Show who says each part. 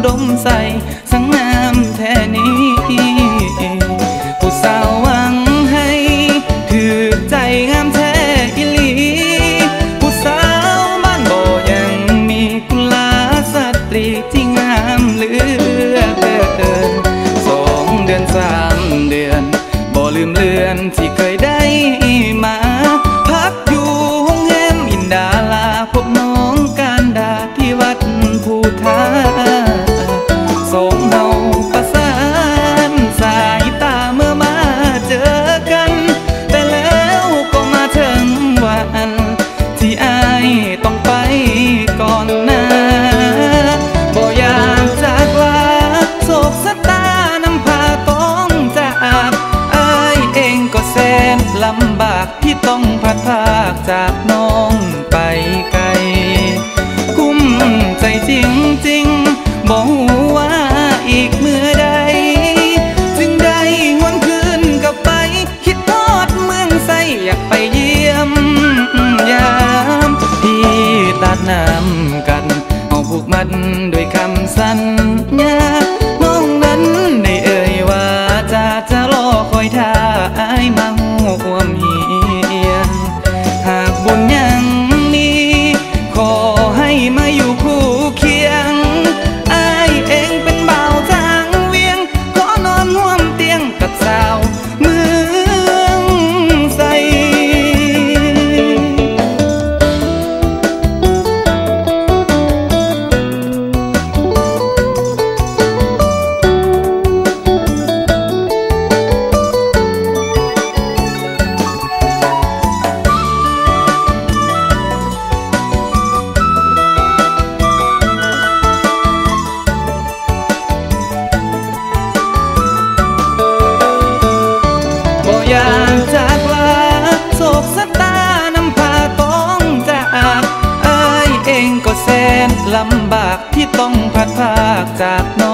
Speaker 1: ดมใส่สังงามแท่นี้ผู้สาวหวังให้ถือใจงามแท้อิลีผู้สาวบ้านบ่ยังมีกุลาสตรีที่งามเหลือเกิน2 เดือน3 เดือนบ่ลืมเลือนที่เคยได้มาพักอยู่ห้องแฮมอินดาลาพบน้องการดาที่วัดภูทาสองเฮาประสานสายตาเมื่อมาเจอกันแต่แล้วก็มาถึงวันที่อายต้องไปก่อนนะบ่อยากจากลาโศกสตานำพาต้องจากอายเองก็แสนลำบากที่ต้องพัดพากจากน้องไปไกลกุ้มใจจริงๆบอกว่าอีกเมื่อใดจึงได้หวนคืนกลับไปคิดทอดเมืองไสอยากไปเยี่ยมยามที่ตัดน้ำกันเอาผูกมัดด้วยคำสัญญาน้องนั้นได้เอ่ยว่าจะรอคอยท่าอายมาห่วมเหียงหากบุญยังมีขอให้มาอยู่คู่เคียงอายเองเป็นบ่าวทางเวียงขอนอนร่วมเตียงกับสาวเมืองไสอยากจากลาโศกสตานำพาต้องจากอายเองก็แสนลำบากที่ต้องพัดพากจากน้อง